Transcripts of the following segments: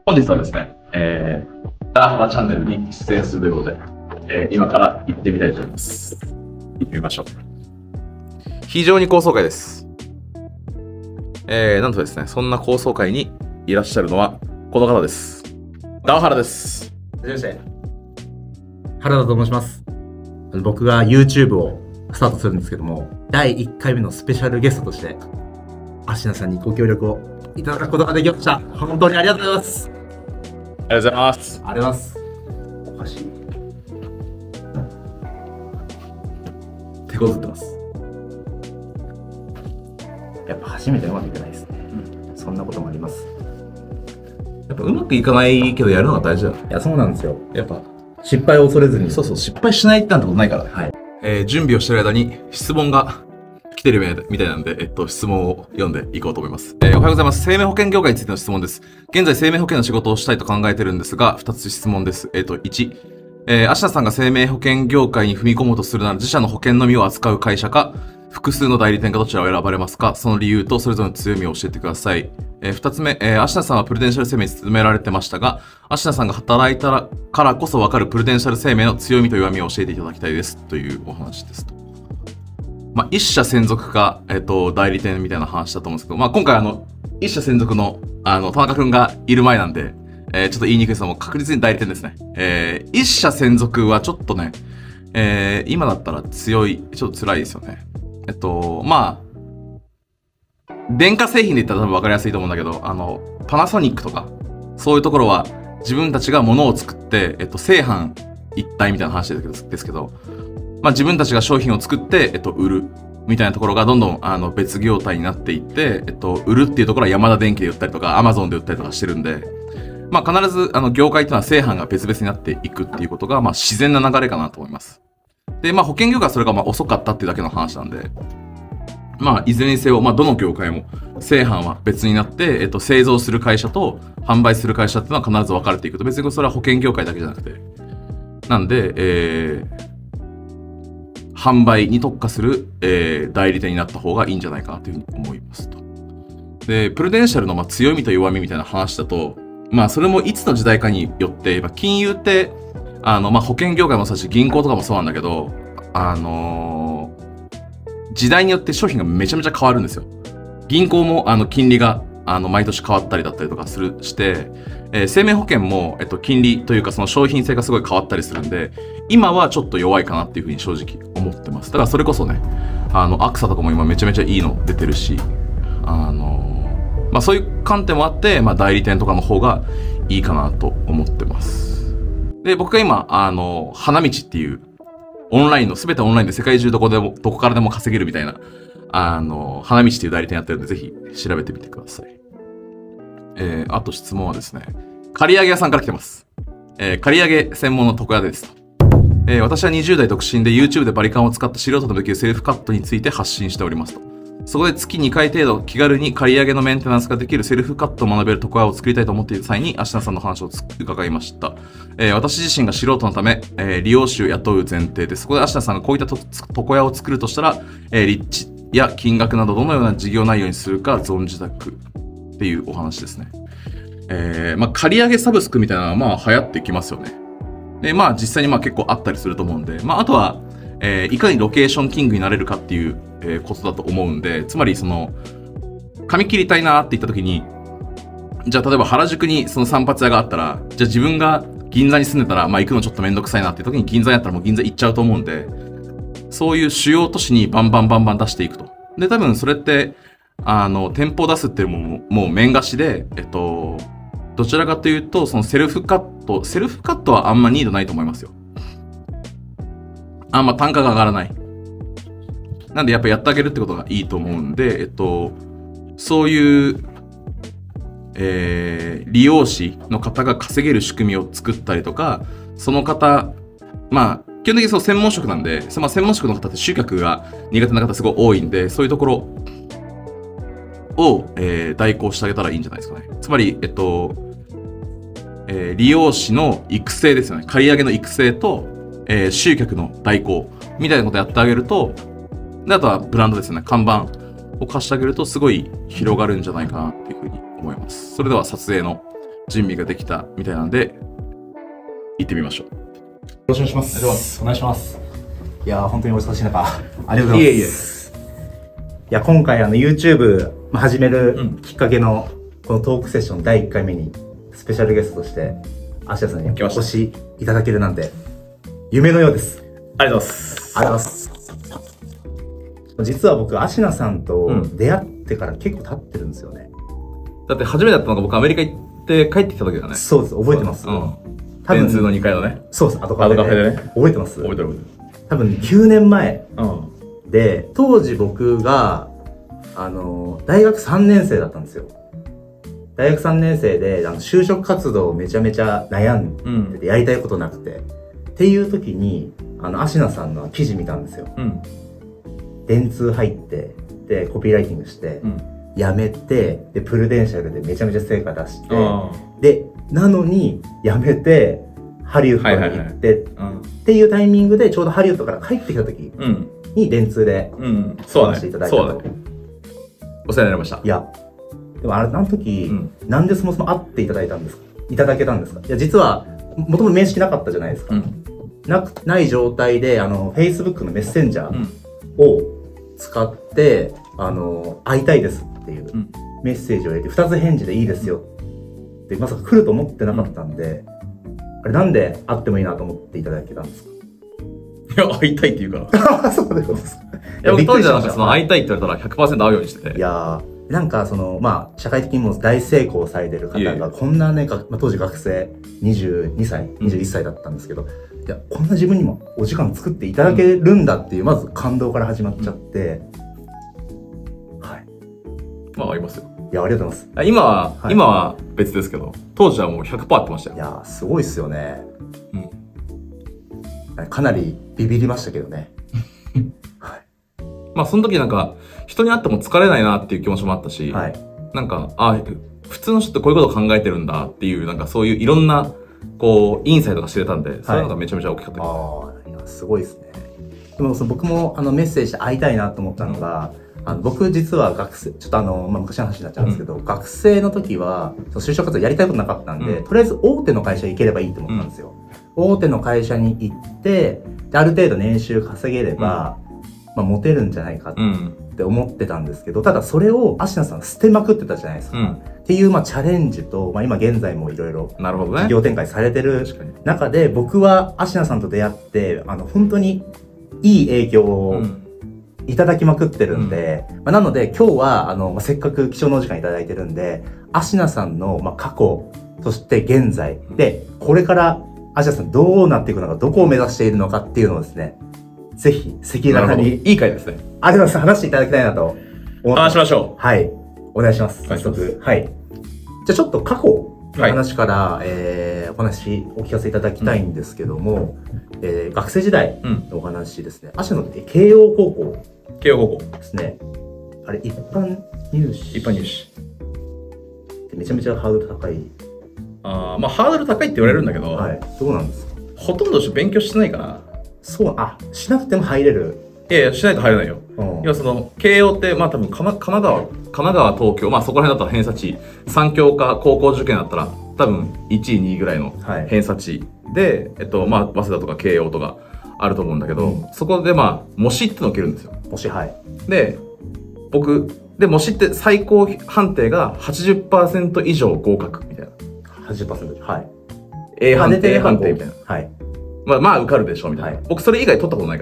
本日はですね、ダーハラチャンネルに出演するということで、今から行ってみたいと思います。行ってみましょう。 非常に高層階です。なんとですね、そんな高層階にいらっしゃるのはこの方です。ダーハラです。 はじめまして。原田と申します。僕が YouTube をスタートするんですけども、第1回目のスペシャルゲストとして、アシナさんにご協力をいただくことができました。本当にありがとうございます。 ありがとうございます。 ありがとうございます。おかしい。手こずってます。やっぱ初めてうまくいかないですね。そんなこともあります。 やっぱうまくいかないけどやるのが大事だよ。 いや、そうなんですよ。やっぱ失敗を恐れずに。 そうそう、失敗しないってなんてことないからね。 はい。 準備をしてる間に質問が来てるみたいなんで、質問を読んでいこうと思います。おはようございます。生命保険業界についての質問です。現在生命保険の仕事をしたいと考えてるんですが、2つ質問です。1、アシナさんが生命保険業界に踏み込もうとするなら自社の保険のみを扱う会社か、複数の代理店かどちらを選ばれますか？その理由とそれぞれの強みを教えてください。2つ目、アシナさんはプルデンシャル生命に勤められてましたが、アシナさんが働いたからこそ分かるプルデンシャル生命の強みと弱みを教えていただきたいですというお話ですと。一社専属か、代理店みたいな話だと思うんですけど、今回一社専属の、田中くんがいる前なんで、ちょっと言いにくいですが、もう確実に代理店ですね。一社専属はちょっとね、今だったらちょっと辛いですよね。電化製品で言ったら多分分かりやすいと思うんだけど、パナソニックとか、そういうところは自分たちが物を作って、正販一体みたいな話ですけど、自分たちが商品を作って、売るみたいなところがどんどん別業態になっていって、売るっていうところはヤマダ電機で売ったりとか、アマゾンで売ったりとかしてるんで、必ず業界っていうのは正販が別々になっていくっていうことが、自然な流れかなと思います。で、保険業界はそれが遅かったっていうだけの話なんで、いずれにせよ、どの業界も正販は別になって、製造する会社と販売する会社っていうのは必ず分かれていくと、別にそれは保険業界だけじゃなくて、なんで、販売に特化する、代理店になった方がいいんじゃないかなというふうに思いますと。で、プルデンシャルの強みと弱みみたいな話だと、それもいつの時代かによって、金融って、保険業界もそうだし、銀行とかもそうなんだけど、時代によって商品がめちゃめちゃ変わるんですよ。銀行も金利が毎年変わったりだったりとかして、生命保険も金利というかその商品性がすごい変わったりするんで、今はちょっと弱いかなっていうふうに正直思ってます。だからそれこそね、アクサとかも今めちゃめちゃいいの出てるし、そういう観点もあって、代理店とかの方がいいかなと思ってます。で、僕が今、花道っていう、オンラインの、すべてオンラインで世界中どこからでも稼げるみたいな、花道っていう代理店やってるんで、ぜひ調べてみてください。あと質問はですね、刈り上げ屋さんから来てます。刈り上げ専門の床屋ですと。私は20代独身で YouTube でバリカンを使った素人のできるセルフカットについて発信しておりますと。そこで月2回程度気軽に刈り上げのメンテナンスができるセルフカットを学べる床屋を作りたいと思っている際に、アシナさんの話を伺いました。私自身が素人のため、利用種を雇う前提です。そこでアシナさんがこういった床屋を作るとしたら、立地や金額などどのような事業内容にするか存じたくっていうお話ですね。刈り上げサブスクみたいなのは流行ってきますよね。で、実際に結構あったりすると思うんで、あとは、いかにロケーションキングになれるかっていう、ことだと思うんで、つまり髪切りたいなって言った時に、じゃあ例えば原宿にその散髪屋があったら、じゃあ自分が銀座に住んでたら、行くのちょっとめんどくさいなっていう時に銀座にあったらもう銀座行っちゃうと思うんで、そういう主要都市にバンバン出していくと。で、多分それって、店舗を出すっていうのも、もう面貸しで、どちらかというと、そのセルフカットはあんまニードないと思いますよ。単価が上がらない。なんでやっぱやってあげるってことがいいと思うんで、そういう、利用者の方が稼げる仕組みを作ったりとか、その方、基本的にそう専門職なんで、専門職の方って集客が苦手な方すごい多いんで、そういうところを、代行してあげたらいいんじゃないですかね。つまり、利用者の育成ですよね。刈り上げの育成と、集客の代行みたいなことやってあげると、で、あとはブランドですよね。看板を貸してあげるとすごい広がるんじゃないかなっていうふうに思います。それでは撮影の準備ができたみたいなんで、行ってみましょう。 よろしくお願いします。お願いします。いやー、本当にお忙しい中、ありがとうございます。 いえいえ。 いや、今回YouTube 始めるきっかけの、このトークセッション第1回目に、スペシャルゲストとして、芦田さんにお越しいただけるなんて、夢のようです。 ありがとうございます。 ありがとうございます。実は僕、芦名さんと出会ってから結構経ってるんですよね。 だって初めてだったのが僕アメリカ行って帰ってきた時だね。 そうです、覚えてます。 電通の2階のね。 そうです、アドカフェでね。覚えてます。 覚えてる覚えてる。 多分9年前で、当時僕が、大学3年生だったんですよ。大学3年生で、就職活動をめちゃめちゃ悩んでて、やりたいことなくて。っていう時に、芦名さんの記事見たんですよ。電通入って、で、コピーライティングして、辞めて、で、プルデンシャルでめちゃめちゃ成果出して、で、なのに、辞めて、ハリウッドに行って、っていうタイミングで、ちょうどハリウッドから帰ってきた時に、電通で、 そうしていただいたと。 お世話になりました。 いや、でもあの時、なんでそもそも会っていただけたんですか？いや、実は、もともと面識なかったじゃないですか。ない状態で、Facebook のメッセンジャーを使って、会いたいですっていうメッセージを入れて、2つ返事でいいですよって、まさか来ると思ってなかったんで、あれなんで会ってもいいなと思っていただけたんですか？ いや、会いたいって言うから。 そうです。 いや、僕当時はなんか会いたいって言われたら 100% 会うようにしてて。 いやー、なんか社会的にも大成功されてる方が、こんなね、当時学生22歳、21歳だったんですけど、いや、こんな自分にもお時間作っていただけるんだっていう、まず感動から始まっちゃって、はい。 まあ、ありますよ。 いや、ありがとうございます。 今は別ですけど、当時はもう 100% 会ってましたよ。 いやー、すごいっすよね。かなりビビりましたけどね。 はい。まあ、その時なんか、人に会っても疲れないなっていう気持ちもあったし、なんか、普通の人ってこういうことを考えてるんだっていう、なんかそういういろんな、インサイトが知れたんで、そういうのがめちゃめちゃ大きかったです。 いや、すごいですね。でも僕もメッセージで会いたいなと思ったのが、僕実は学生、ちょっと昔の話になっちゃうんですけど、学生の時は、就職活動やりたいことなかったんで、とりあえず大手の会社行ければいいと思ったんですよ。大手の会社に行って、ある程度年収稼げれば、モテるんじゃないかって思ってたんですけど、ただそれを芦名さん捨てまくってたじゃないですか。っていうチャレンジと、今現在もいろいろ事業展開されてる中で、僕は芦名さんと出会って、本当にいい影響をいただきまくってるんで、なので今日はせっかく貴重なお時間いただいてるんで、芦名さんの過去、そして現在で、これから芦名さんどうなっていくのか、どこを目指しているのかっていうのをですね、ぜひ赤裸々にいい回ですね。 ありがとうございます。話していただきたいなと思ってます。 話しましょう。はい。お願いします。早速。はい。じゃあちょっと過去の話から、お話お聞かせいただきたいんですけども、学生時代のお話ですね。芦名の慶応高校。 慶応高校ですね。あれ、一般入試。 一般入試。 めちゃめちゃハードル高い。 まあハードル高いって言われるんだけど、 どうなんですか？ ほとんど勉強してないから。 しなくても入れる。 いやいや、しないと入れないよ。要は慶応って、多分神奈川、東京、そこら辺だったら偏差値、3教科高校受験だったら、多分1位、2位ぐらいの偏差値で、早稲田とか慶応とかあると思うんだけど、そこで模試ってのを受けるんですよ。 模試、はい。 で、模試って最高判定が 80% 以上合格みたいな。 80%? はい。 A 判定、A 判定みたいな。 はい。 受かるでしょみたいな。僕それ以外取ったことないから。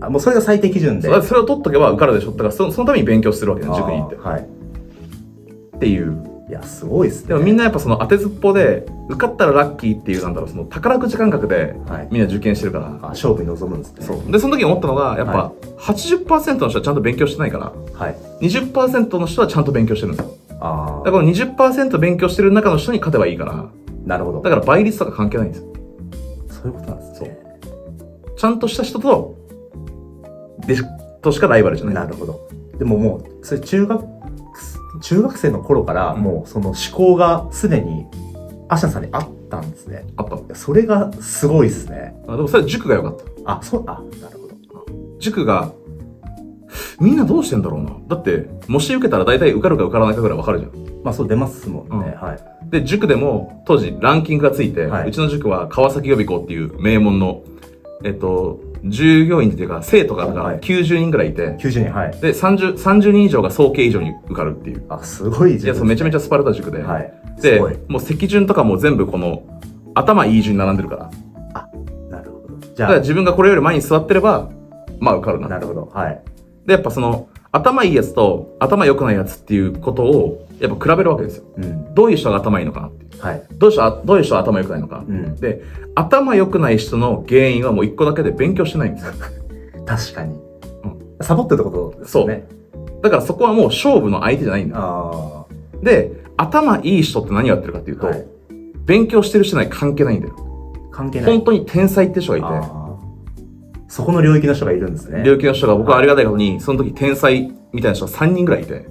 もうそれが最低基準で。 それを取っとけば受かるでしょ。だからそのために勉強してるわけね、塾に行って。 はい。 っていう。 いや、すごいっすね。 でもみんなやっぱ当てずっぽで、受かったらラッキーっていう宝くじ感覚でみんな受験してるから。 勝負に臨むんですね。 そう。で、その時思ったのが、やっぱ 80% の人はちゃんと勉強してないから、20% の人はちゃんと勉強してるんですよ。だからこの 20% 勉強してる中の人に勝てばいいから。 なるほど。 だから倍率とか関係ないんですよ。 そういうことなんですね。 ちゃんとした人としかライバルじゃない。 なるほど。でももう、それ中学生の頃からもうその思考がすでに芦名さんにあったんですね。 あった。 それがすごいですね。 でもそれは塾が良かった。 なるほど。 塾がみんなどうしてんだろうな。だって、模試受けたら大体受かるか受からないかぐらい分かるじゃん。 まあそう出ますもんね。 うんはい。 で、塾でも当時ランキングがついて、 はいうちの塾は川崎予備校っていう名門の、従業員っていうか生徒がだからはい 90人ぐらいいて、 90人、はい。 で、30人以上が総計以上に受かるっていう。 あ、すごいいや、そうめちゃめちゃスパルタ塾で。 はい。 で、 すごい。 もう席順とかも全部この、頭いい順に並んでるから。 なるほど。じだからゃ自分がこれより前に座ってれば、まあ受かるあ、 な。 なるほど。はい。 で、やっぱその、頭いいやつと頭良くないやつっていうことを、やっぱ比べるわけですよ。 うん。 どういう人が頭いいのかなっていう。 はい。 どういう人が頭良くないのか。 うん。 で、頭良くない人の原因はもう一個だけで勉強してないんですよ。 確かに。サボってるってことですよね。 だからそこはもう勝負の相手じゃないんだよ。 あで、頭いい人って何やってるかっていうあ。 と、 はい。 勉強してる人ない関係ないんだよ。 関係ない。 本当に天才って人がいて、 あーそこの領域の人がいるんですね。 領域の人が僕はありがたいことに、その時天才みたいな人が3人ぐらいいて、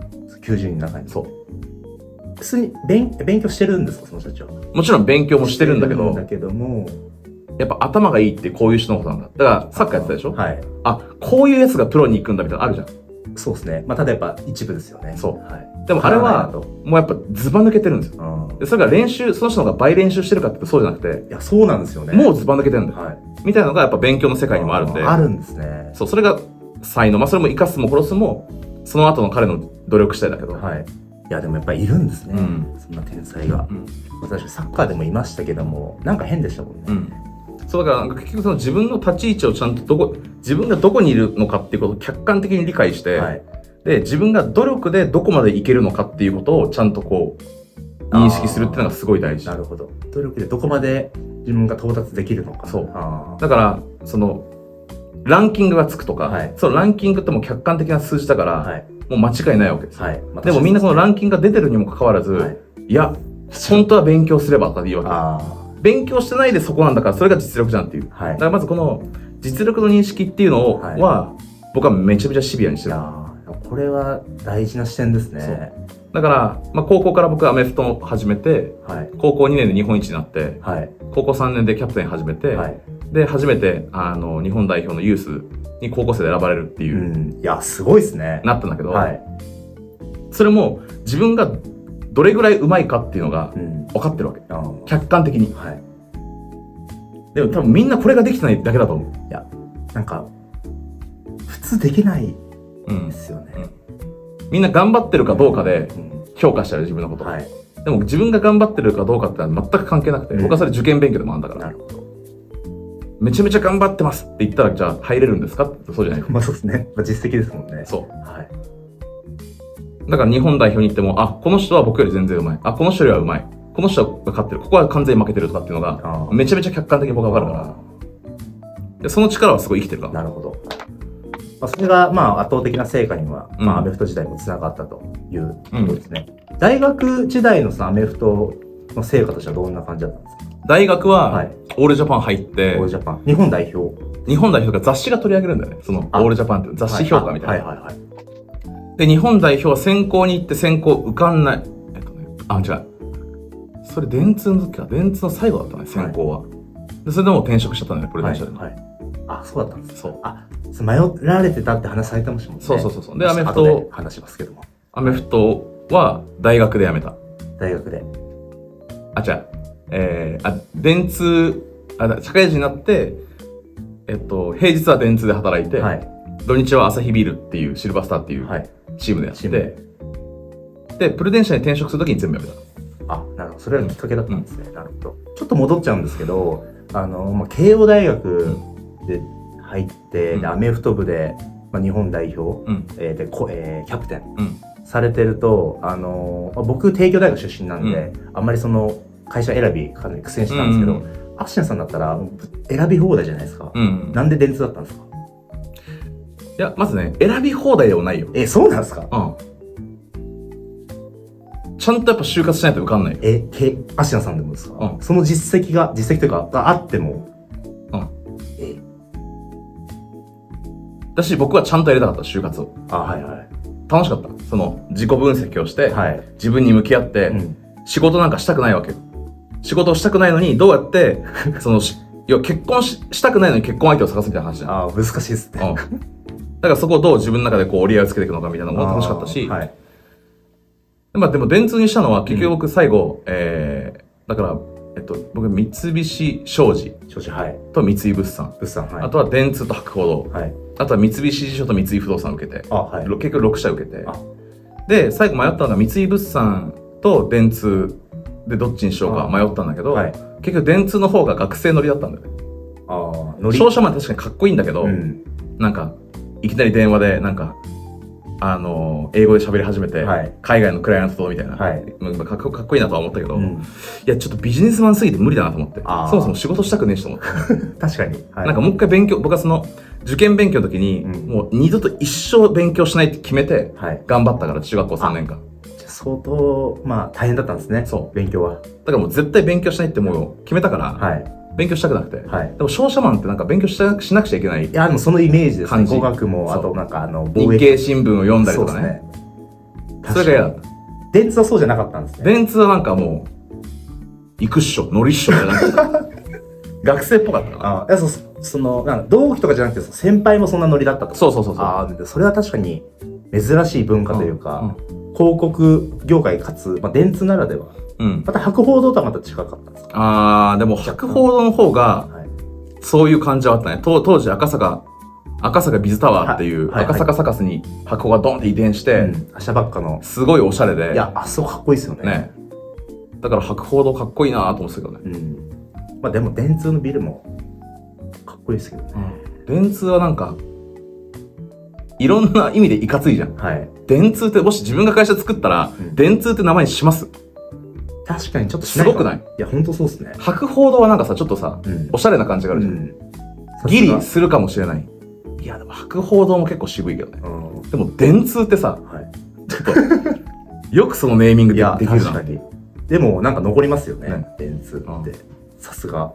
90人の中に。 そう。 普通に勉強してるんですか、その人たちは。 もちろん勉強もしてるんだけど、 も、 やっぱ頭がいいってこういう人のことなんだ。だからサッカーやってたでしょ、 はい。 あ、こういうやつがプロに行くんだみたいなのあるじゃん。 そうですね。まあ、ただやっぱ一部ですよね。 そうはい。 でもあれは、 と。 もうやっぱズバ抜けてるんですよ。 うん。 でそれがその人の方が倍練習してるかって言うとそうじゃなくて、 いや、そうなんですよね。 もうズバ抜けてるんだよ。 はい。 みたいなのがやっぱ勉強の世界にもあるんで、 あるんですね。 そう、それが才能。まあそれも生かすも殺すも、その後の彼の努力次第だけど。 はい。いや、でもやっぱりいるんですね。 うんそんな天才が。 うん私、サッカーでもいましたけども、なんか変でしたもんね。 うん。そうだからなんか結局その自分の立ち位置をちゃんと自分がどこにいるのかっていうことを客観的に理解して、 はい。 で、自分が努力でどこまでいけるのかっていうことをちゃんとこう、認識するっていうのがすごい大事。 なるほど。努力でどこまで自分が到達できるのか。 そうあだから、その、ランキングがつくとか、 はいそのランキングってもう客観的な数字だから、 はい。 もう間違いないわけですよ。 はい。まあでもみんなそのランキングが出てるにもかかわらず、 はい。 いや、本当は勉強すればとかでいいわけ。 あ勉強してないでそこなんだから、それが実力じゃんっていう。 あ。はい。 だからまずこの実力の認識っていうのを、 はい僕はめちゃめちゃシビアにしてる。 いやーこれは大事な視点ですね。 だから、まあ、高校から僕はアメフトを始めて、 はい。 高校2年で日本一になって、 はい。 高校3年でキャプテン始めて、 はい。 で、初めて、日本代表のユースに高校生で選ばれるっていうう、 ん。いや、すごいですね。 なったんだけど、 はい。 それも自分がどれぐらい上手いかっていうのがうん。 分かってるわけ。 あー客観的に。 はい。 でも多分みんなこれができてないだけだと思なんか、普通できないう。うんで。すよね。 みんな頑張ってるかどうかでうん。 評価しちゃう自分のこと。 はい。 でも自分が頑張ってるかどうかってのは全く関係なくて、 うん僕はそれ受験勉強でもあるんだから、 なるほど。 めちゃめちゃ頑張ってますって言ったら、じゃあ入れるんですかってそうじゃない。 まあそうですね。まあ実績ですもんね。 そはい。 う。だから日本代表に行っても、あ、この人は僕より全然上手い。あ、この人よりは上手い。この人は勝ってる。ここは完全に負けてるとかっていうのが、 あーめちゃめちゃ客観的に僕は分かるから、でその力はすごい生きてるから。 なるほど。まあ、それが、まあ、圧倒的な成果には、 うんまあ、アメフト時代もつながったということですね。大学時代のそのアメフトの成果としてはどんな感じだったんですか？ 大学は、 はいオールジャパン入って、 オールジャパン。日本代表。 日本代表が雑誌が取り上げるんだよね。その、オあールジャパンっていう雑誌評価みたいな。 はいはいはい。 で、日本代表は選考に行って選考受かんない。違う。それ電通の時か。電通の最後だったね、選考は。で、それでもう転職しちゃったんだよね、プロはい電車で。 はい。あ、そうだったんです。 そう。 あ、迷られてたって話されてましたもんね。 そう。で、アメフ後でト、 話しますけども。 アメフトは大学で辞めた。 大学で。 電通、社会人になって、平日は電通で働いて、 はい。 土日は朝日ビールっていうシルバースターっていうはい。 チームでやって、 チームでで、プルデンシャに転職するときに全部辞めた。 あ、なるほど。それがきっかけだったんですね。なるほど。ちょっと戻っちゃうんですけど、まあ、慶応大学で入って、 うんでアメフト部で、まあ、日本代表、 うん。 でキャプテンうん。 されてると、まあ僕、帝京大学出身なんで、あんまりその、会社選びかなり苦戦してたんですけど、アッシェンさんだったら、選び放題じゃないですか。 うん。 なんで電通だったんですか？ いや、まずね、選び放題ではないよ。 そうなんですか？ うん。ちゃんとやっぱ就活しないと受かんないよ。 アッシェンさんでもですか？ うんその実績というか、があっても、 うんえだし、僕はちゃんとやりたかった、就活を。 はいはい。 楽しかった。その、自己分析をして、 はい。 自分に向き合って、 うん。 仕事なんかしたくないわけよ。仕事をしたくないのに、どうやって、要は結婚したくないのに結婚相手を探すみたいな話じゃん。 難しいですね。 だからそこをどう自分の中でこう折り合いをつけていくのかみたいなのも楽しかったし、 はい。 まあでも電通にしたのは結局僕最後、だから、僕三菱商事少子、はい。 と三井物産、 物産、はい。 あとは電通と博報堂、 はい。 あとは三菱地所と三井不動産を受けて、 あ、はい。 結局6社受けてあ、 で、最後迷ったのが三井物産と電通でどっちにしようか迷ったんだけど、 はい。 結局電通の方が学生乗りだったんだよね。 ああ、ノリ。 商社マン確かにかっこいいんだけど、 うん。 なんか、いきなり電話で、なんか、英語で喋り始めて、 はい海外のクライアントとみたいな、 はいかっこいいなとは思ったけど、いうん。 や、ちょっとビジネスマンすぎて無理だなと思って、 あーそもそも仕事したくねえしと思って。 確かに。はい。 なんかもう一回勉強、僕はその、受験勉強の時に、 うんもう二度と一生勉強しないって決めて、 はい。 頑張ったから、中学校3年間。 じゃあ相当、まあ、大変だったんですね。 そう勉強は。 だからもう絶対勉強しないってもう決めたから、 はい。 勉強したくなくて。 はい。 でも商社マンってなんか勉強しなくちゃいけない。 いや、でもそのイメージですね。 感じ語学も、 そうあとなんか、 日経新聞を読んだりとかね。 そうですね。 それが嫌だった。 電通はそうじゃなかったんですね。 電通はなんかもう、行くっしょ、乗りっしょみたいな。学生っぽかったかああ、その、なんか同期とかじゃなくて、先輩もそんなノリだったと。 な。そうそうそうそう。 ああ、でそれは確かに珍しい文化というか、 うん広告業界かつ、まあ、電通ならでは。 うん。 また博報堂とはまた違かったんですか？ でも博報堂の方が、 はい。 そういう感じはあったね。当時赤坂ビズタワーっていう、 はいはい赤坂サカスに博報がドンって移転して、 うん。明日ばっかの。 すごいおしゃれで、 いや、あそこかっこいいですよね。 ね。だから博報堂かっこいいなと思ってたけどね。 うん。まあでも電通のビルもかっこいいですけどね。 電通はなんか、いろんな意味でいかついじゃん。 はい。 電通ってもし自分が会社作ったら、 うん電通って名前にします確かにちょっとすごくない？ いや、ほんとそうですね。 博報堂はなんかさ、ちょっとさ、 うんおしゃれな感じがあるじゃん。 うん。 ギリさするかもしれない。いや、でも博報堂も結構渋いけどね。 すがうん。 でも電通ってさ、 はい。 ちょっと、よくそのネーミングでいや、 できるな。 確かに。でも、なんか残りますよねね。 電通うんって。さすが。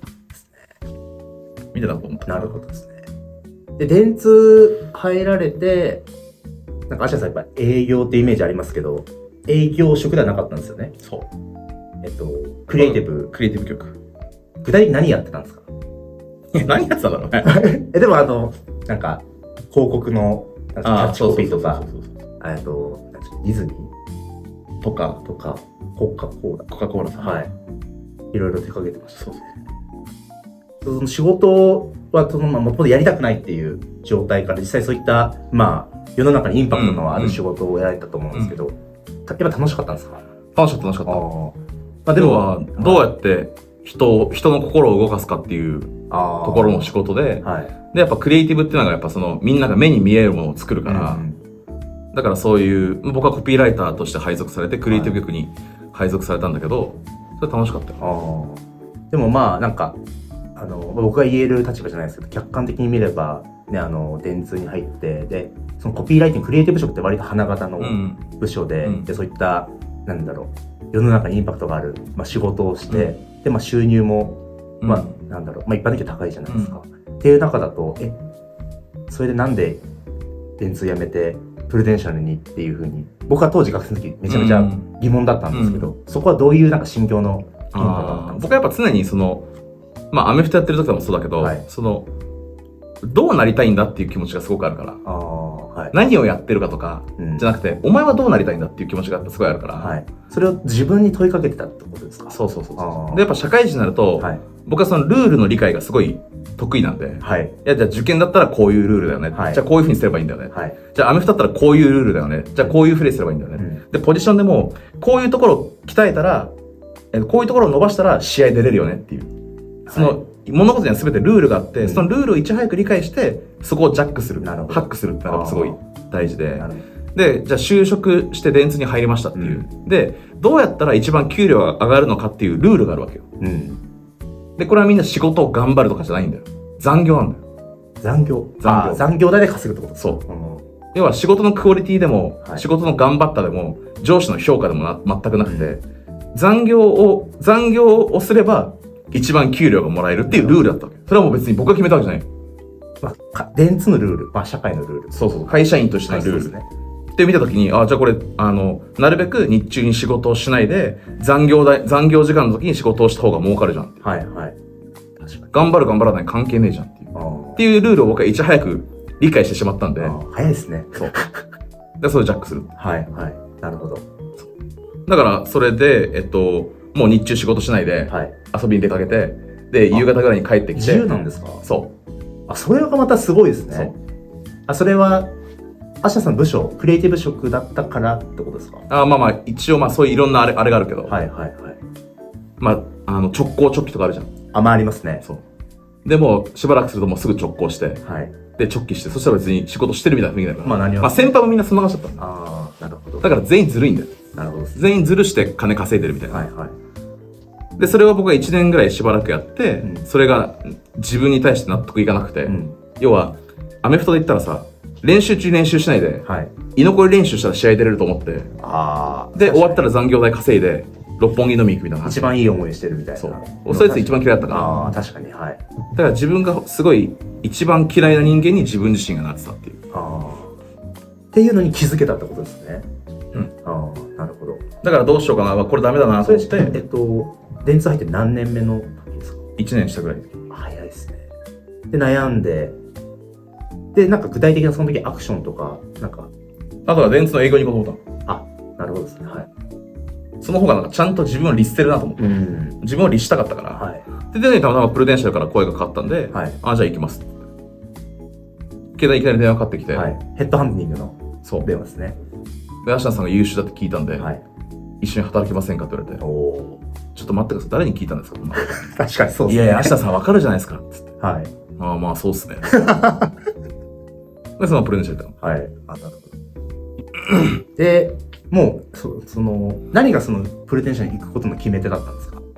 見てたと思った。 なるほどですね。で、電通入られて、なんか、アシャさんやっぱ営業ってイメージありますけど、営業職ではなかったんですよね。 そう。 クリエイティブ。 クリエイティブ局。 具体的に何やってたんですか？ 何やってたんだろうね。 でもなんか、広告の、なんかキャッチコピーとか、 そうそうそうなんていうのディズニーとか、 とか、コカ・コーラ。 コカ・コーラさん。 はい。いろいろ手掛けてました。 そうそう。 その仕事は、もともとやりたくないっていう状態から、実際そういった、まあ、世の中にインパクトのある仕事をやられたと思うんですけど、やっぱ楽しかったんですか？ 楽しかった楽しかった。 まあでも、どうやって人の心を動かすかっていうとところの仕事で、 はい。 で、やっぱクリエイティブっていうのがやっぱそのみんなが目に見えるものを作るから、だからそういう、僕はコピーライターとして配属されて、クリエイティブ局に配属されたんだけど、それ楽しかったよ。 でもまあ、なんか、僕が言える立場じゃないですけど、客観的に見れば、ね、電通に入って、で、そのコピーライティング、クリエイティブ職って割と花形の部署で、 うんで、そういった、なんだろう、世の中にインパクトがある、まあ、仕事をして、で、まあ、収入も、まあ、なんだろう、まあ、一般的に高いじゃないですか。っていう中だと、それでなんで電通辞めて、プルデンシャルにっていうふうに、僕は当時学生の時めちゃめちゃ疑問だったんですけど、そこはどういうなんか心境の変化があったんですか？ 僕はやっぱ常にその、まあアメフトやってる時でもそうだけど、 はいその、どうなりたいんだっていう気持ちがすごくあるから、 はい。 何をやってるかとか、 うんじゃなくて、お前はどうなりたいんだっていう気持ちがやっぱすごいあるから、 はい。それを自分に問いかけてたってことですか？ そうそうそうあーそう。で、やっぱ社会人になると、 はい。 僕はそのルールの理解がすごい得意なんで、 はい。 いや、じゃあ受験だったらこういうルールだよね。 はいじゃあこういう風にすればいいんだよね。 はい。 じゃあアメフトだったらこういうルールだよね。じゃあこういうプレーすればいいんだよね。 うんで、ポジションでも、こういうところを鍛えたら、こういうところを伸ばしたら試合出れるよねっていう。その、物事には全てルールがあって、 うんそのルールをいち早く理解して、そこをジャックする。 なるほどハックするってのがすごい大事でな。るほで、じゃあ就職して電通に入りましたっていう。 うで、どうやったら一番給料が上がるのかっていうルールがあるわけよ。 ど。うん。 で、これはみんな仕事を頑張るとかじゃないんだよ。残業なんだよ。 残業。 残業残業代で稼ぐってことですか？ そう。要は仕事のクオリティでも、 はい仕事の頑張ったでも、上司の評価でも全くなくて、残業をすれば、一番給料がもらえるっていうルールだったわけ。それはもう別に僕が決めたわけじゃない。 まあ、電通のルール、まあ、社会のルール。 そうそう。会社員としてのルール。 そうですね。 って見たときに、じゃあこれ、なるべく日中に仕事をしないで、残業時間の時に仕事をした方が儲かるじゃんっていう。 はい、はい。確かに。 頑張る頑張らない関係ねえじゃんっていう。 あっていうルールを僕はいち早く理解してしまったんで、 早いですね。 そう。で、それをジャックする。 はいはい。なるほど。 だから、それで、もう日中仕事しないで、 はい。 遊びに出かけて、で、夕方ぐらいに帰ってきて。 自由なんですか？ そあ、それがまたすごいですね。 そう。 あ、それは、アシナさん部署、クリエイティブ職だったからってことですか？ まあまあ、一応まあそういういろんなあれがあるけど、 はいはいはい。 まあ、直行直帰とかあるじゃん。 あ、まあありますね。 そう。でも、しばらくするともうすぐ直行して、 はい。 で、直帰して、そしたら別に仕事してるみたいな雰囲気だから。 まあ何を。 まあ先輩もみんなそんな感じだったんだ。 ああ、なるほど。 だから全員ずるいんだよ。 なるほどですね。 全員ずるして金稼いでるみたいな。 はいはい。 で、それを僕は1年ぐらいしばらくやって、 うんそれが自分に対して納得いかなくて、 うん。 要は、アメフトで言ったらさ、練習中練習しないで、 はい。 居残り練習したら試合出れると思って、 ああ。 で、終わったらら残業代稼いで、六本木飲み行くみたいな話。 一番いい思いしてるみたいな。 そう。そいつ一番嫌いだったから。 ああ、確かに、はい。 だから自分がすごい一番嫌いな人間に自分自身がなってたっていう。 ああ。っていうのに気づけたってことですね。 うん。 ああ、なるほど。 だからどうしようかな、これダメだなと思って、 電通入って何年目の時ですか 1年したぐらい。 早いですね。で、悩んで、で、なんか具体的なその時アクションとか、なんか、 あとは電通の営業に行こうと思っあ、なるほどですね。はい。 た。その方がなんかちゃんと自分を律せるなと思って。 うん。 自分を律したかったから。 はい。 で、たまたまプルデンシャルから声がかかったんで、 はい。 あ、じゃあ行きます。いきなり電話かかってきて、 はい。ヘッドハンティングのそう。 電話ですね。 で、アシナさんが優秀だって聞いたんで、 はい。 一緒に働きませんかって言われて、 おお。 ちょっと待ってください。誰に聞いたんですかこんな確かにそうですね。 いやいや、アシナさんわかるじゃないですか。つって。 はい。 ああ、まあそうっすね。で、そのプルデンシャル行ったの。 はい。あ、なるほど。で、もう、その、何がそのプルテンションに行くことの決め手だったんですか？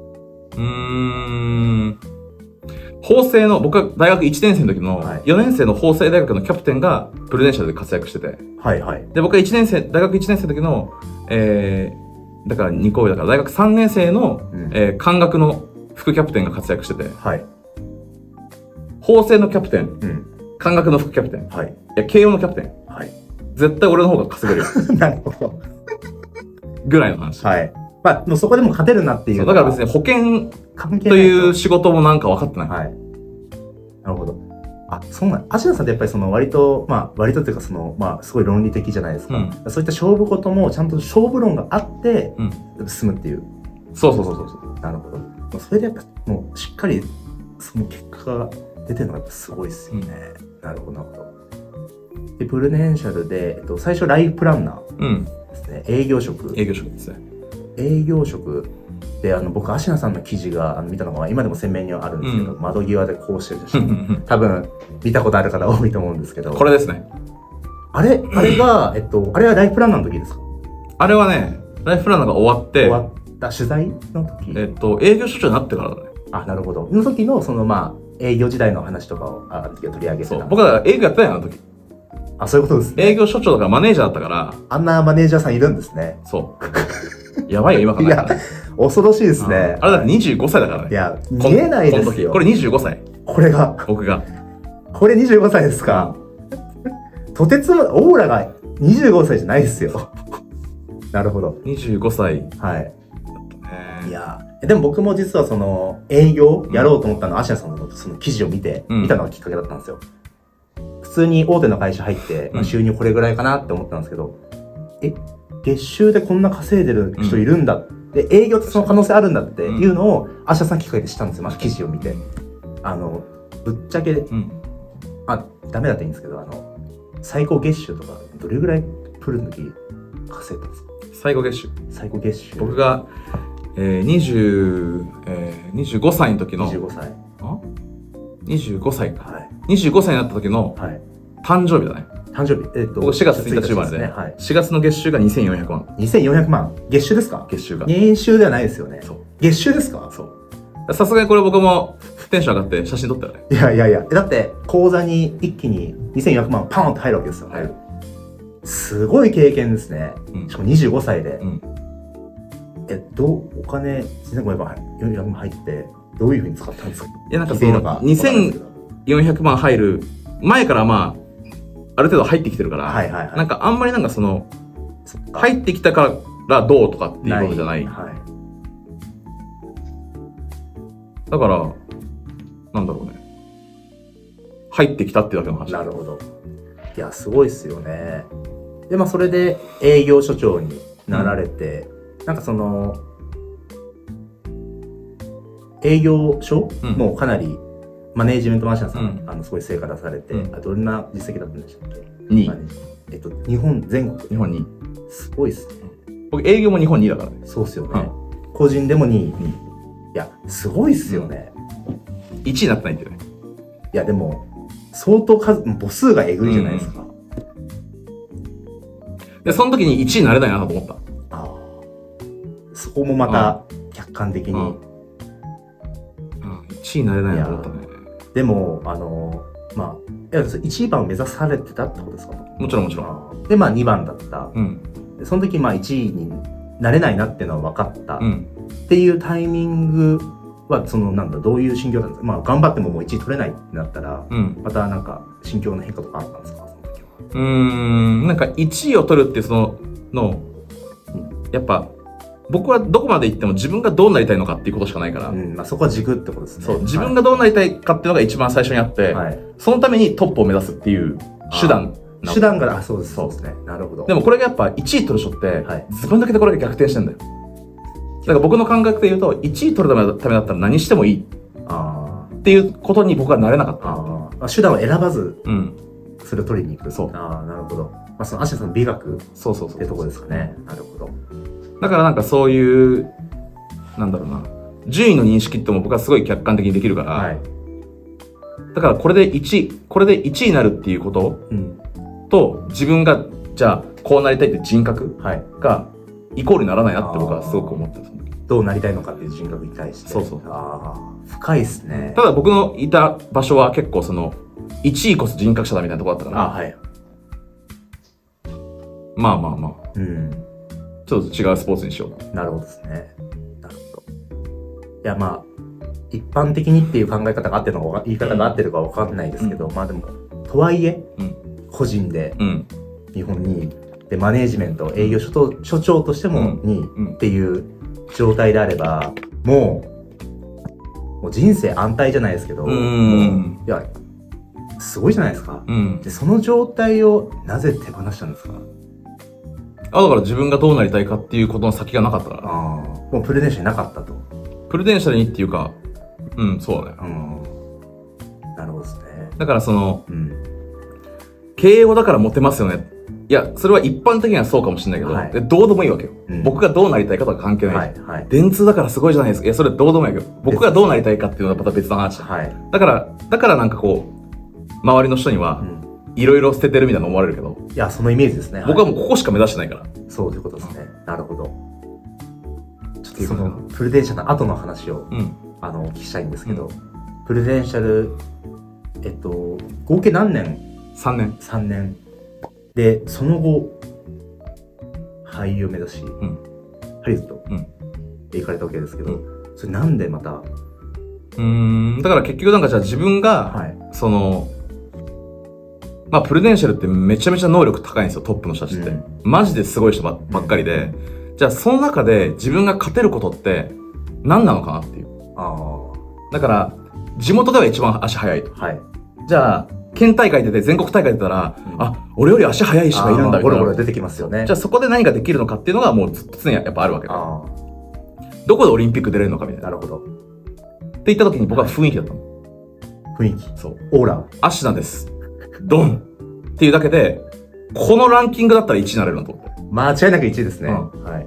法政の、僕は大学1年生の時の、 はい 4年生の法政大学のキャプテンがプルデンシャルで活躍してて、 はいはい。 で、僕は大学1年生の時の、だから2校上だから大学3年生の、 うん漢学の副キャプテンが活躍してて、 はい。 法政のキャプテン、 うん。 漢学の副キャプテン、いはい。 や、慶応のキャプテン、 はい。 絶対俺の方が稼げるよ。 なるほど。 ぐらいの話。 はい。まあ、もうそこでも勝てるなっていうのは。 そうだから別に保険関係ないという仕事もなんか分かってない。 はい。なるほど。あ、そうなん。芦田さんってやっぱりその割と、まあ、割とっていうかその、まあ、すごい論理的じゃないですか。 うんそういった勝負事もちゃんと勝負論があって、 うん。 進むっていう。 そうそうそうそう。 なるほど。それでやっぱ、もうしっかり、その結果が出てるのがやっぱすごいですよね。なるほど、なるほど。で、プルデンシャルで、最初ライフプランナーうん。 ですね。営業職。 営業職ですね。 営業職で、僕、芦名さんの記事が見たのが、今でも鮮明にはあるんですけど、 うん窓際でこうしてる写真。多分、見たことある方多いと思うんですけど。 これですね。 あれが、あれはライフプランナーの時ですか？ あれはね、ライフプランナーが終わって、 終わった取材の時営業所長になってからだね。 あ、なるほど。の時の、その、まあ、営業時代の話とかを、取り上げてた。 そう。僕は営業やってないの、あの時。 あ、そういうことですね。 営業所長だからマネージャーだったから、 あんなマネージャーさんいるんですね。 そう。やばいよ、今かいやら、ね。、 恐ろしいですね。 あれだって25歳だからね。 いや、見えないですよ。 これ25歳。 これが、 僕が。 これ25歳ですか？とてつも、オーラが25歳じゃないですよ。なるほど。 25歳。 はい。いや、でも僕も実はその、営業やろうと思ったのは、芦名さんのその記事を見て、見たのがきっかけだったんですよ。普通に大手の会社入って、収入これぐらいかなって思ったんですけど、月収でこんな稼いでる人いるんだ。で、営業ってその可能性あるんだっていうのを、芦名さんきっかけで知ったんですよ。まず記事を見て。ぶっちゃけ、ダメだっていいんですけど、最高月収とか、どれぐらいプルの時稼いだんですか？ 最高月収。 最高月収。 僕が、25歳の時の、 25歳。 25歳か。 はい。 25歳になった時のはい。 誕生日だね。 誕生日。 僕4月1日生まれで、 はい。 4月の月収が2400万。 2400万。月収ですか？ 月収が。 年収ではないですよね。 そう。 月収ですか？ そう。さすがにこれ僕もテンション上がって写真撮ったよね。 いやいやいや。だって、口座に一気に2400万パーンと入るわけですよね。 はい。 すごい経験ですね。しかも25歳で。お金2500万入って、どういうふうに使ったんですか？ いや、なんかその、2400万入る前からまあ、ある程度入ってきてるから、 はいはいはい。 なんかあんまりなんかその、入ってきたからどうとかっていうことじゃない。 はい。 だから、なんだろうね。 入ってきたっていうだけの話。 なるほど。いや、すごいっすよね。で、まあ、それで営業所長になられて、なんかその、営業所、もうかなり、マネージメントマンションさん、すごい成果出されて、どんな実績だったんでしたっけ ?2 位。 日本全国。 日本2位。 すごいっすね。 僕、営業も日本2位だからね。 そうっすよね。個人でも2位。いや、すごいっすよね。 1位になってないんだよね。 いや、でも、相当母数がえぐいじゃないですか。 で、その時に1位になれないなと思った。 ああ。そこもまた、客観的に。 1位になれないなと思ったね。 でも、まあ、1番を目指されてたってことですか？ もちろんもちろん。 で、まあ2番だった。 でその時、まあ1位になれないなっていうのは分かった。っていうタイミングは、どういう心境なんですか？まあ、頑張ってももう1位取れないってなったら、またなんか、心境の変化とかあったんですか？その時は。 なんか1位を取るってやっぱ、僕はどこまで行っても自分がどうなりたいのかっていうことしかないから。 まあそこは軸ってことですね。 そう、自分がどうなりたいかっていうのが一番最初にあって、そのためにトップを目指すっていう手段。 手段が、そうですね。なるほど。 でもこれがやっぱ1位取る人って、ずば抜けてこれが逆転してんだよ。だから僕の感覚で言うと、1位取るためだったら何してもいい。っていうことに僕はなれなかった。 手段を選ばず、それを取りに行く。そう。なるほど。まあそのアシャさんの美学ってとこですかね。なるほど。 だからなんかそういう、なんだろうな、順位の認識っても僕はすごい客観的にできるから、だからこれで1位になるっていうことと、自分がじゃあこうなりたいって人格がイコールにならないなって僕はすごく思ってる。 どうなりたいのかっていう人格に対して。そう。深いですね。 ただ僕のいた場所は結構1位こそ人格者だみたいなところだったから、まあ。ちょっと違うスポーツにしよう。 なるほどですね。なるほど。いや、まあ、一般的にっていう考え方があってるのか、言い方が合ってるかわかんないですけど、まあでも、とはいえ、個人で、日本2位、で、マネージメント、営業所長としても2位っていう状態であれば、もう人生安泰じゃないですけど、いや、すごいじゃないですか。で、その状態をなぜ手放したんですか？ だから自分がどうなりたいかっていうことの先がなかったから。 もうプルデンシャルなかったと。 プルデンシャルにっていうか、そうだね。 なるほどですね。 だから経営をだからモテますよね。いや、それは一般的にはそうかもしれないけど、どうでもいいわけよ。僕がどうなりたいかとは関係ない。電通だからすごいじゃないですか。いや、それどうでもいいわけよ。僕がどうなりたいかっていうのはまた別の話。だからなんかこう、周りの人には、いろいろ捨ててるみたいな思われるけど。 いや、そのイメージですね。 僕はもうここしか目指してないから。 そういうことですね。なるほど。ちょっとその、プルデンシャルの後の話を、お聞きしたいんですけど、プルデンシャル、合計何年 ?3 年。 3年。で、その後、俳優を目指し、ハリウッドで行かれたわけですけど、それなんでまただから結局なんかじゃあ自分が、まあ、プルデンシャルってめちゃめちゃ能力高いんですよ、トップの人たちって。マジですごい人ばっかりで。じゃあ、その中で自分が勝てることって何なのかなっていう。だから、地元では一番足速いと。じゃあ、県大会出て全国大会出たら、俺より足速い人がいるんだみたいな。 ボロボロ出てきますよね。 じゃあ、そこで何ができるのかっていうのがもうずっと常にやっぱあるわけだ。どこでオリンピック出れるのかみたいな。 なるほど。 って言った時に僕は雰囲気だったの。 雰囲気。 そう。 オーラ。 アシナです。ドンっていうだけで、このランキングだったら1位になれるなと思って。 間違いなく1位ですね。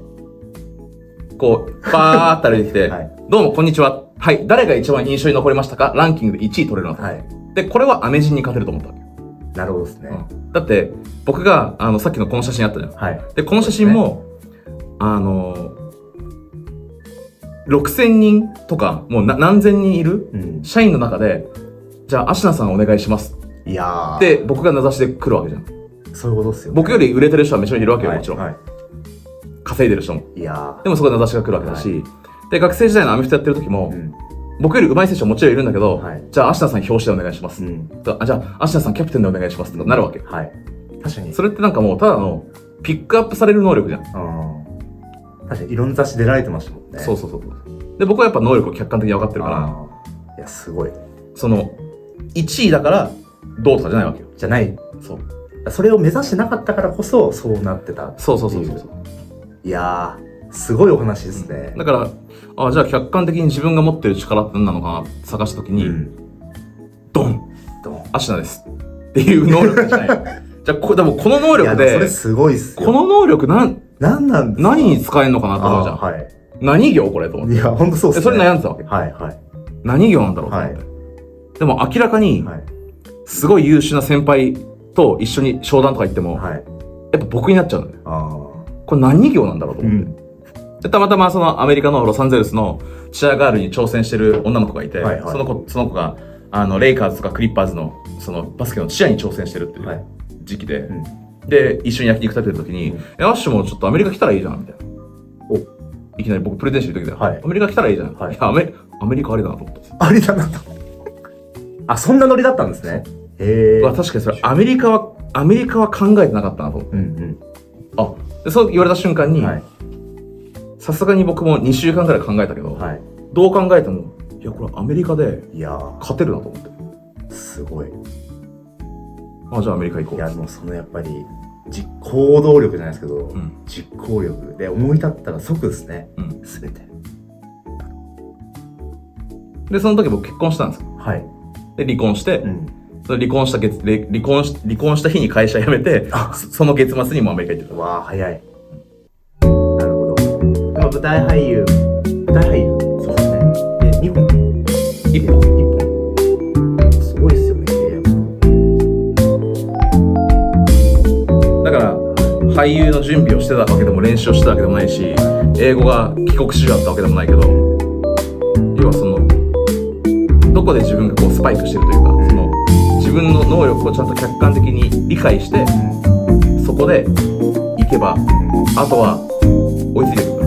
こう、バーって歩いてきて、どうもこんにちは。はい、誰が一番印象に残りましたか？ランキングで1位取れるなと。で、これはアメジンに勝てると思ったわけ。 なるほどですね。 だって、僕が、さっきのこの写真あったじゃん。で、この写真も、6000人とか、もう何千人いる社員の中で、じゃあ、アシナさんお願いします。 いやで、僕が名指しで来るわけじゃん。 そういうことですよ。 僕より売れてる人はめちゃめちゃいるわけよ、もちろん。稼いでる人も。 いやでもそこで名指しが来るわけだし、で、学生時代のアメフトやってる時も、僕より上手い選手はもちろんいるんだけど、じゃあ、アシナさん表紙でお願いします。じゃあ、アシナさんキャプテンでお願いしますってなるわけ。 確かに。 それってなんかもう、ただの、ピックアップされる能力じゃん。 確かに、いろんな雑誌出られてましたもんね。 そう。で、僕はやっぱ能力を客観的に分かってるから、 いや、すごい。 1位だから、 どうとかじゃないわけよ。 じゃない。 そう。 それを目指してなかったからこそ、そうなってた。 そうそうそうそう。 いやー、すごいお話ですね。 だから、じゃあ客観的に自分が持ってる力って何なのかなって探したときに、ドンアシナですっていう能力じゃない。じゃあ、でもこの能力で、 それすごいっすよ。 この能力なんなんですか？ 何に使えるのかなと思うじゃん。 はい。 何業これと思って。 いや、ほんとそうっすね。 それ悩んでたわけ。 はいはい。 何業なんだろうと思って。でも明らかに、すごい優秀な先輩と一緒に商談とか行っても、やっぱ僕になっちゃうんだよ。これ何業なんだろうと思って。で、たまたまそのアメリカのロサンゼルスのチアガールに挑戦してる女の子がいて、その子が、レイカーズとかクリッパーズの、そのバスケのチアに挑戦してるっていう時期で、で、一緒に焼肉食べてる時に、アッシュもちょっとアメリカ来たらいいじゃん、みたいな。いきなり僕プレゼンしてる時で、アメリカ来たらいいじゃん。いや、アメリカありだなと思った。 ありだなと。あ、そんなノリだったんですね。へえ。確かにそれ、アメリカは考えてなかったなと思って。で、そう言われた瞬間に、さすがに僕も2週間ぐらい考えたけど、どう考えても、いや、これアメリカで勝てるなと思って。 すごい。 じゃあアメリカ行こう。 いや、もうそのやっぱり、実行動力じゃないですけど、実行力で思い立ったら即ですね。すべて。 で、その時僕結婚したんですよ。で、離婚して、離婚した日に会社辞めて、その月末にもアメリカ行ってた。 わあ、早い。なるほど。でも舞台俳優。そうですね。で、2本。1本。すごいっすよね、 だから、俳優の準備をしてたわけでも練習をしてたわけでもないし、英語が帰国子女だったわけでもないけど、要はその、どこで自分がこうスパイクしてるというか、その、自分の能力をちゃんと客観的に理解して、そこで行けば、あとは追いついてくるから。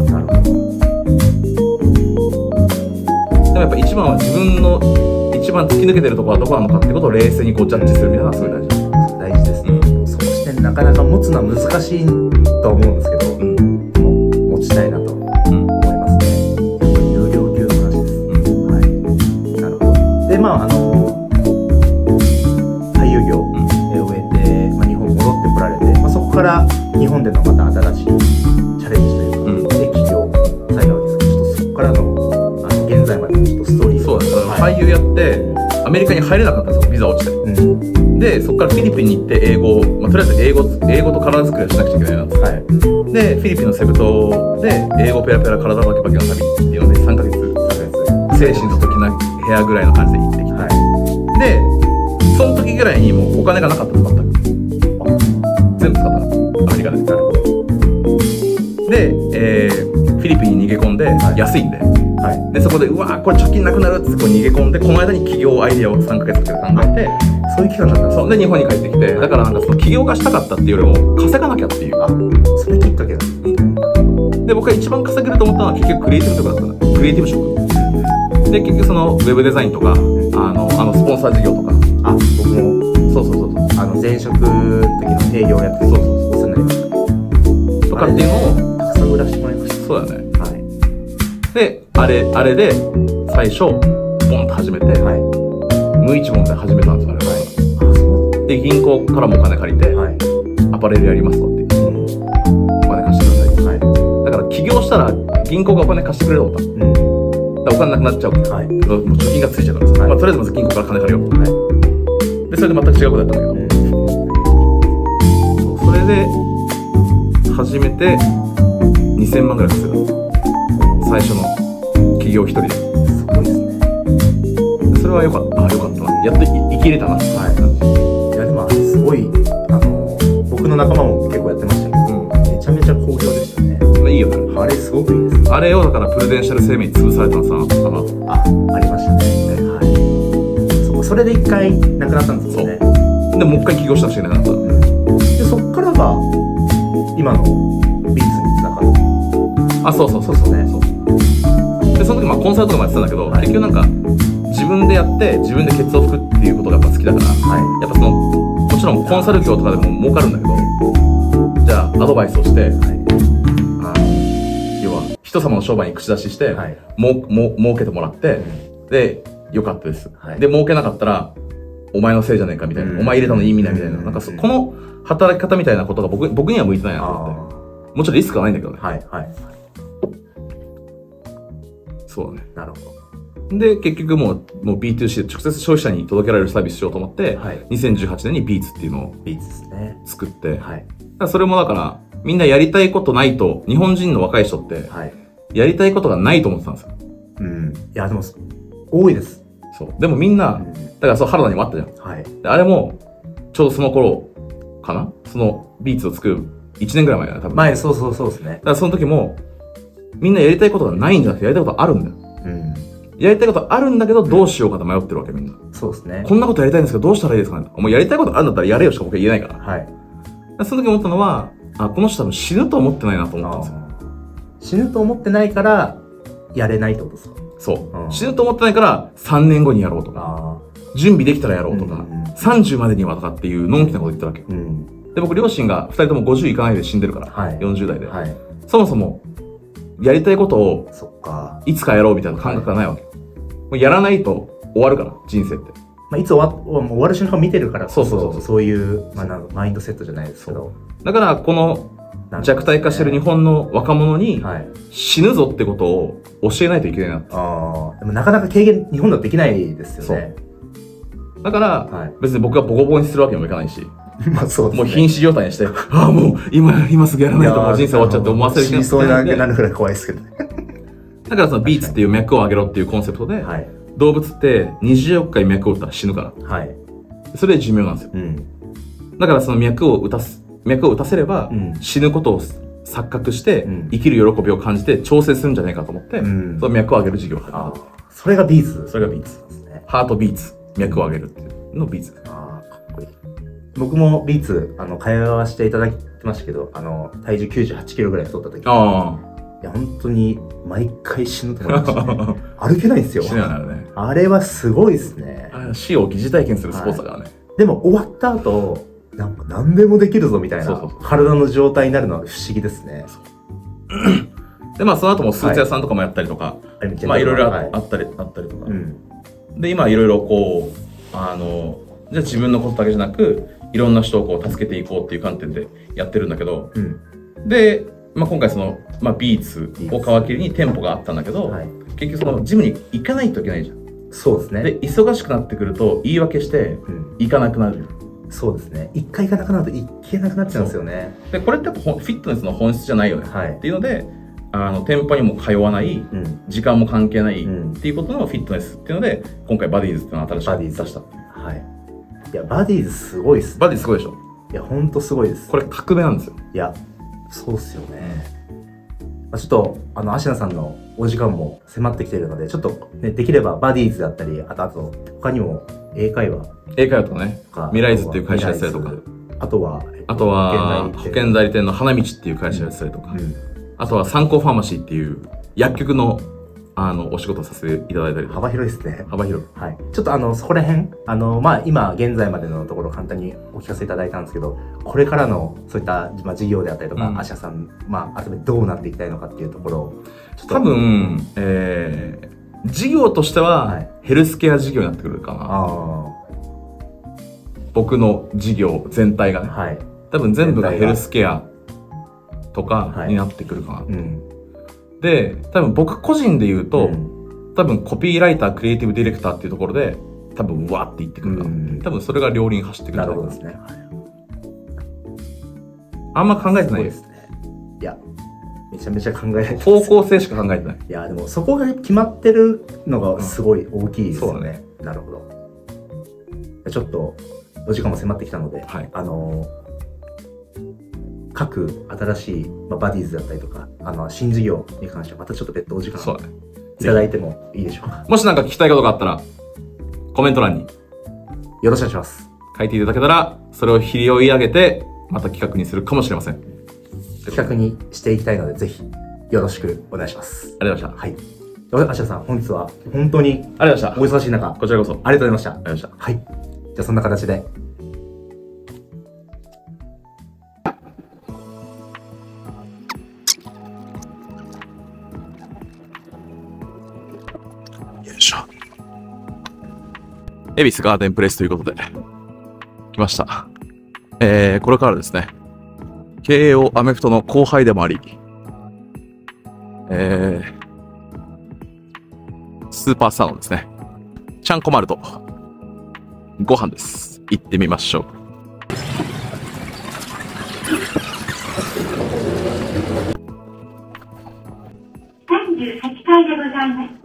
でもやっぱ一番は自分の一番突き抜けてるところはどこなのかってことを冷静にこうジャッジするみたいなのがすごい大事。 大事ですね。その視点なかなか持つのは難しいと思うんですけど、持ちたいなと思いますね。有料級の話です。なるほど。で、俳優業を終えて、日本戻ってこられて、そこから日本でのまた新しいチャレンジというか、で起業されたわけですけど、ちょっとそこからの現在までのちょっとストーリー。 そうだ、俳優やってアメリカに入れなかったんですよ、ビザ落ちて。で、そこからフィリピンに行って英語を、とりあえず英語と体作りをしなくちゃいけないなって。で、フィリピンのセブ島で英語ペラペラ体バキバキの旅っていうので3ヶ月精神と時な部屋ぐらいの感じで行ってきて、で、その時ぐらいにもうお金がなかったんです、全く。全部使ったの、アメリカで。で、フィリピンに逃げ込んで、安いんで、で、そこで、うわーこれ貯金なくなるってこう逃げ込んで、この間に起業アイディアを3ヶ月かけて考えて、そういう期間だったんです。で、日本に帰ってきて、だからなんかその起業がしたかったっていうよりも、稼がなきゃっていう。 それきっかけなんですね。 で、僕が一番稼げると思ったのは結局クリエイティブとかだったの。クリエイティブ職。で、結局そのウェブデザインとか、スポンサー事業とか。 僕も。そう。前職の時の営業をやって、お世話になりました。 とかっていうのを、 たくさん売らせてもらいました。 そうだね。で、あれで、最初、ボンと始めて、無一文で始めたんですよ、あれは。で、銀行からもお金借りて、アパレルやりますとって。お金貸してください。だから、起業したら、銀行がお金貸してくれると思った。お金なくなっちゃうから、もう貯金がついちゃうからさ、とりあえずまず銀行から金借りよう。で、それで全く違うことやったんだけど、それで、始めて、2000万ぐらい稼いだ。最初の起業一人で。すごいですね。 それはよかったな。やっと生きれたな。 いや、でもあれすごい、僕の仲間も結構やってましたけど、めちゃめちゃ好評でしたね。 いいよね。 あれすごくいいです。 あれをだからプレデンシャル生命に潰されたのさ、 ありましたね。それで一回なくなったんですよね。 で、もう一回起業したらしいね、なった。で、 そっからが、今のビーズにつながる。 そうね。で、その時コンサルとかもやってたんだけど、結局なんか、自分でやって、自分でケツを拭くっていうことがやっぱ好きだから、やっぱその、もちろんコンサル業とかでも儲かるんだけど、じゃあ、アドバイスをして、要は、人様の商売に口出しして、儲けてもらって、で、よかったです。で、儲けなかったら、 お前のせいじゃねえかみたいな、お前入れたの意味ないみたいな、なんかこの働き方みたいなことが僕には向いてないなと思って。もちろんリスクはないんだけどね。 はいはい。 そうだね。 なるほど。で、結局もう B2C で直接消費者に届けられるサービスしようと思って、 はい、 2018年に Beats っていうのを作って、 はい、 それもだから、みんなやりたいことないと、日本人の若い人って、やりたいことがないと思ってたんですよ。 うん。いや、でも、多いです。 そう。でもみんな、だからそう、原田にもあったじゃん。はい。あれも、ちょうどその頃かな、そのビーツを作る1年ぐらい前だね、多分。 前、そうですね。だからその時も、みんなやりたいことがないんじゃなくて、やりたいことあるんだよ。うん。やりたいことあるんだけど、どうしようかと迷ってるわけ、みんな。 そうですね。 こんなことやりたいんですけど、どうしたらいいですかね。もうやりたいことあるんだったらやれよしか僕は言えないから。はい。その時思ったのは、この人多分死ぬと思ってないなと思ったんですよ。 死ぬと思ってないから、やれないってことですか？ そう。死ぬと思ってないから、3年後にやろうとか、準備できたらやろうとか、30までにはとかっていうのんきなこと言ってるわけ。で、僕両親が2人とも50いかないで死んでるから、40代で。そもそも、やりたいことを、いつかやろうみたいな感覚がないわけ。もうやらないと終わるから、人生って。 まあ、いつ終わる瞬間を見てるから、そういう、まあ、マインドセットじゃないですけど。 だから、この弱体化してる日本の若者に、死ぬぞってことを教えないといけないなって。でもなかなか軽減、日本ではできないですよね。 だから、別に僕がボコボコにするわけにもいかないし、 まあそうですね。 もう瀕死状態にして、もう今すぐやらないともう人生終わっちゃって思わせる死にそうになるぐらい怖いですけどね。 だからそのビーツっていう脈を上げろっていうコンセプトで、動物って24回脈を打ったら死ぬから。それで寿命なんですよ。だからその脈を打たせれば、死ぬことを錯覚して、生きる喜びを感じて調整するんじゃないかと思って、その脈を上げる授業を始めた。 それがビーツ。 それがビーツですね。ハートビーツ。脈を上げるっていうのをビーツ。 かっこいい。僕もビーツ、通わせていただきましたけど、体重98キロぐらい太った時。いや、本当に、毎回死ぬと思いましたね。歩けないんですよ。 死ぬよね。 あれはすごいですね。 死を疑似体験するスポーツだからね。 でも終わった後、なんか何でもできるぞみたいな体の状態になるのは不思議ですね。 で、まあその後もスーツ屋さんとかもやったりとか、まあいろいろあったりとか。で、今いろいろこう、じゃあ自分のことだけじゃなく、いろんな人をこう助けていこうっていう観点でやってるんだけど、で、まあ今回その、まあビーツを皮切りに店舗があったんだけど、結局そのジムに行かないといけないじゃん。 そうですね。 で、忙しくなってくると言い訳して行かなくなる。 そうですね。一回行かなくなると行けなくなっちゃうんですよね。 で、これってやっぱフィットネスの本質じゃないよね。っていうので、店舗にも通わない、時間も関係ないっていうことのフィットネスっていうので、今回バディーズっていうのを新しく出した。 はい。いや、バディーズすごいっすね。 バディーズすごいでしょ。 いや、ほんとすごいです。 これ革命なんですよ。 いや、そうっすよね。ちょっと、アシナさんのお時間も迫ってきているので、ちょっとね、できればバディーズだったり、あと、他にも英会話とかね、ミライズっていう会社やったりとか、 あとは保険代理店の花道っていう会社やったりとか、あとは参考ファーマシーっていう薬局のお仕事させていただいたりとか。 幅広いですね。 幅広い。 はい。ちょっとそこら辺、まあ今現在までのところ簡単にお聞かせいただいたんですけど、これからのそういった、まあ、事業であったりとか、アシャさん、まあ、改めてどうなっていきたいのかっていうところを、 ちょっと多分、事業としては、ヘルスケア事業になってくるかな。僕の事業全体がね。多分全部がヘルスケアとかになってくるかな。で、多分僕個人で言うと、多分コピーライター、クリエイティブディレクターっていうところで、多分わーっていってくるかな。多分それが両輪走ってくる。 なるほどですね。 あんま考えてないですね。 いや、めちゃめちゃ考えられてます。 方向性しか考えてない。 いや、でもそこが決まってるのがすごい大きいですよね。なるほど。ちょっと、お時間も迫ってきたので、各新しい、バディーズだったりとか、新事業に関してはまたちょっと別途お時間いただいてもいいでしょうか。 もしなんか聞きたいことがあったら、コメント欄によろしくお願いします。 書いていただけたら、それを拾い上げて、また企画にするかもしれません。 企画にしていきたいので、ぜひ、よろしくお願いします。 ありがとうございました。 はい。アシャさん、本日は本当に、 ありがとうございました。 お忙しい中、 こちらこそ。 ありがとうございました。 ありがとうございました。 はい。じゃあそんな形で。よいしょ。 恵比寿ガーデンプレイスということで、来ました。これからですね、慶応アメフトの後輩でもあり、スーパースターのですね、ちゃんこ丸とご飯です。行ってみましょう。 38階でございます。